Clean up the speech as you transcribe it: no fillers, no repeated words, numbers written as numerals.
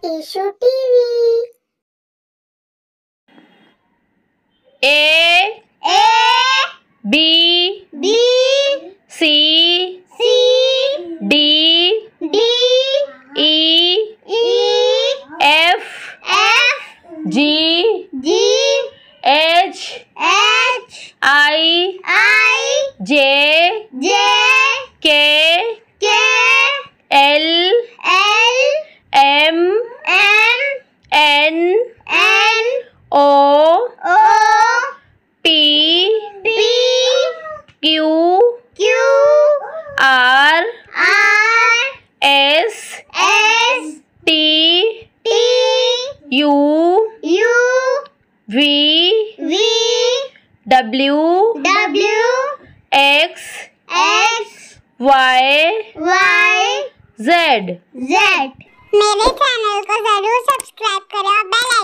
Eshu TV. A B C D E F G H I J K L M N O P Q R S T U V W X Y Z। मेरे channel को जरूर subscribe करें और bell